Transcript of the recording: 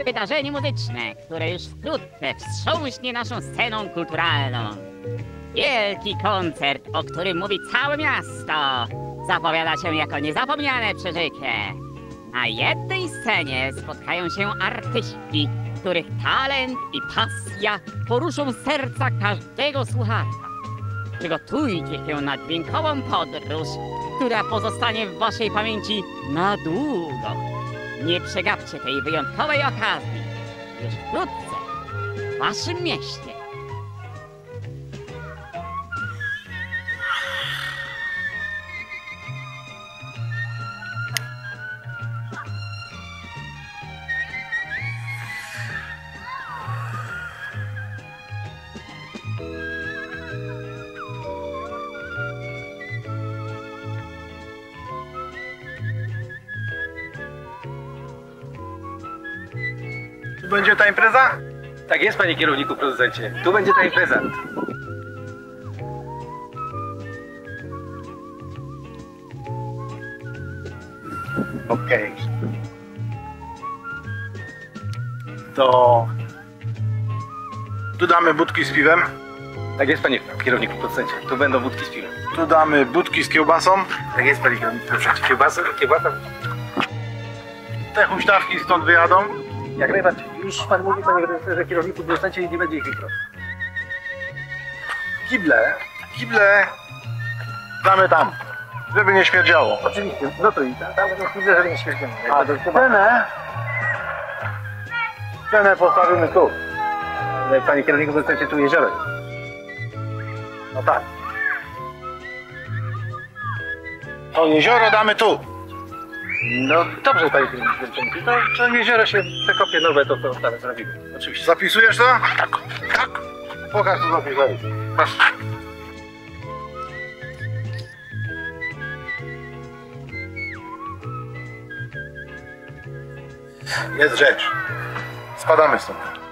wydarzenie muzyczne, które już wkrótce wstrząśnie naszą sceną kulturalną. Wielki koncert, o którym mówi całe miasto, zapowiada się jako niezapomniane przeżycie. Na jednej scenie spotkają się artyści, których talent i pasja poruszą serca każdego słuchacza. Przygotujcie się na dźwiękową podróż, która pozostanie w waszej pamięci na długo. Nie przegapcie tej wyjątkowej okazji. Już wkrótce w waszym mieście. Tu będzie ta impreza? Tak jest, panie kierowniku, producencie. Tu będzie ta impreza. Okej. To... Tu damy budki z piwem. Tak jest, panie kierowniku, producencie. Tu będą budki z piwem. Tu damy budki z kiełbasą. Tak jest, panie kierowniku, producencie. Kiełbasa. Te huśtawki stąd wyjadą. Jak najbardziej. Już pan mówi, panie redaktorze, kierowniku, producencie, i nie będzie ich jutro. Kible damy tam, żeby nie śmierdziało. Oczywiście, no to i tam będą kible, żeby nie śmierdziało. A scenę postawimy tu. Panie kierowniku, producencie, tu jezioro. No tak. To jezioro damy tu. No dobrze, panie kierowniku, to jezioro się przekopie nowe, to tam zrobimy. Oczywiście. Zapisujesz to? Tak. Pokaż, co zapisałeś. Proszę. Jest rzecz. Spadamy stąd.